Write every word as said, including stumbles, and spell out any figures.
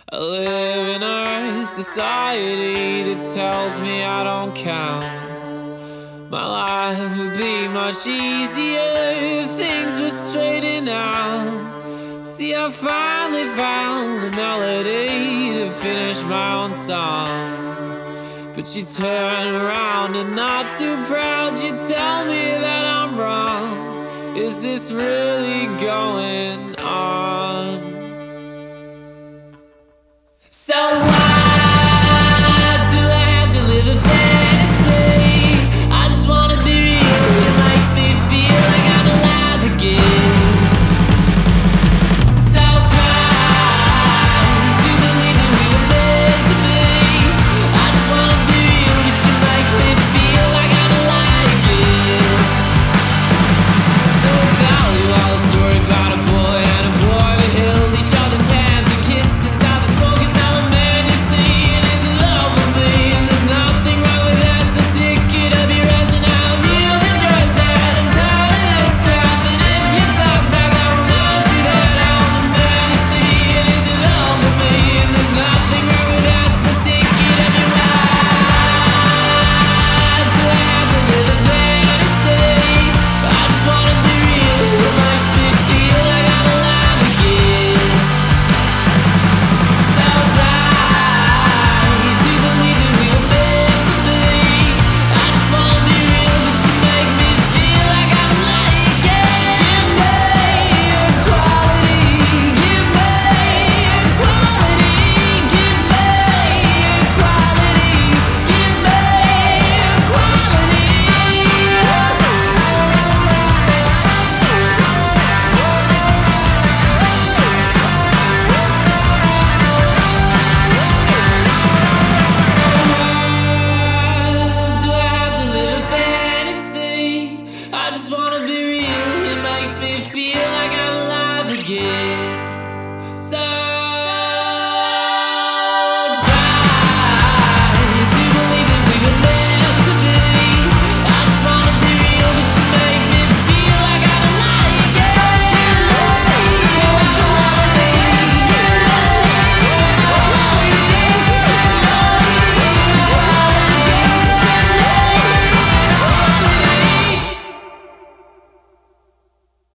I live in a society that tells me I don't count. My life would be much easier if things were straightened out. See, I finally found the melody to finish my own song. But you turn around and not too proud, you tell me that I'm wrong. Is this really going on? So why do I have to live a fantasy? I just wanna be real, it makes me feel like I'm alive again. So try to believe that we were meant to be. I just wanna be real, but you make me feel like I'm alive again. So I'll tell you all a story about a boy and a boy that held each other's hands and kissed inside the store. Cause I'm a man, you see, and is in love with me, and there's nothing wrong with that. So stick it up your ass and I'll use and trust that. I'm tired of this crap, and if you talk back, I'll remind you that I'm a man, you see, and is in love with me, and there's nothing wrong with that. So stick it up your ass. Do I have to live a fantasy? I just wanna be real, it makes me feel like I'm alive again. So try to believe that we were meant to be. I just wanna be real, but you make me feel like I'm alive again. Give me equality, give me equality, give me equality, give me equality. Do I have to live a fantasy? I just wanna be real, it makes me feel like I'm alive again.